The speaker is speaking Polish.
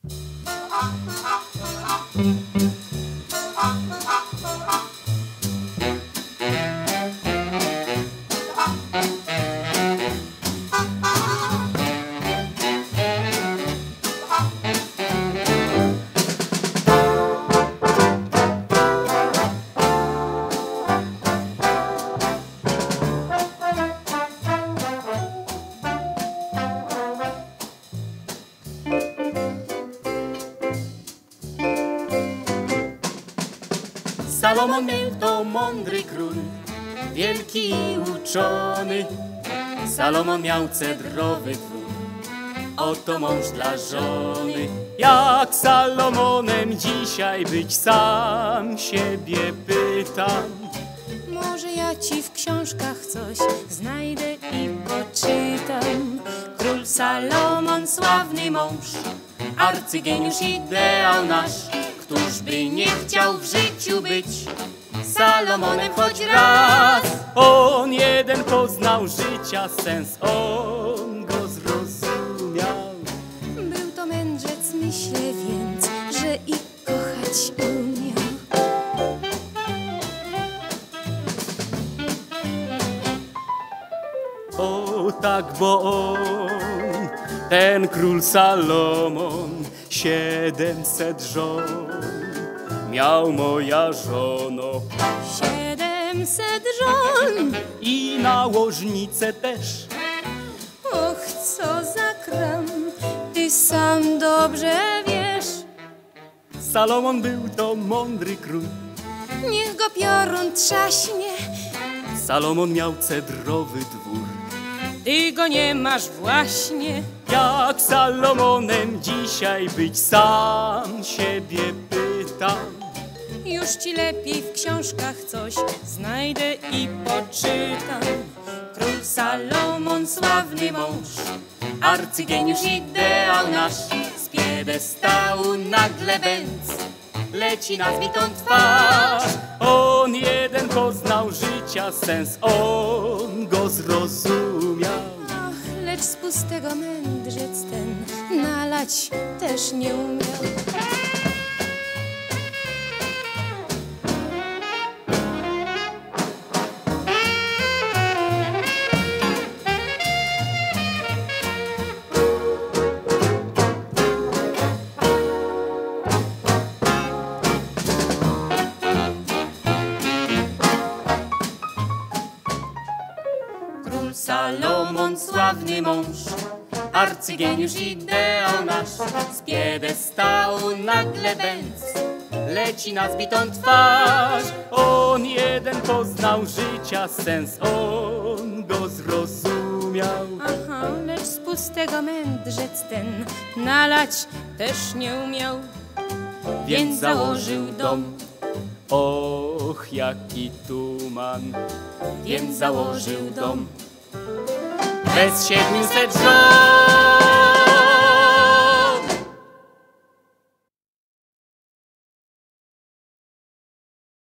Salomon był to mądry król, wielki i uczony. Salomon miał cedrowy dwór, oto mąż dla żony. Jak Salomonem dzisiaj być, sam siebie pytam. Może ja ci w książkach coś znajdę i poczytam. Król Salomon, sławny mąż, arcygeniusz, ideał nasz. Któż by nie chciał w życiu być Salomonem choć raz? On jeden poznał życia sens, on go zrozumiał. Był to mędrzec, myślę więc, że i kochać umiał. O tak, bo on, ten król Salomon, 700 żon miał, moja żono. 700 żon I nałożnicę też. Och, co za kram, ty sam dobrze wiesz. Salomon był to mądry król, Niech go piorun trzaśnie. Salomon miał cedrowy dwór. Ty go nie masz właśnie. Jak Salomonem dzisiaj być, sam siebie pytam. Już ci lepiej w książkach coś znajdę i poczytam. Król Salomon, sławny mąż, Arcygeniusz, ideał nasz, z piedestału nagle bęc leci na zbitą twarz. On jeden poznał życia sens, on go zrozumiał. Ach, lecz z pustego mędrzec ten nalać też nie umiał. Salomon, sławny mąż, arcygeniusz, ideał nasz, z piedestału nagle bęc leci na zbitą twarz. On jeden poznał życia sens, on go zrozumiał. Aha, lecz z pustego mędrzec ten nalać też nie umiał. Więc założył dom. Och, jaki tuman. Więc założył dom. Bez 700 żon.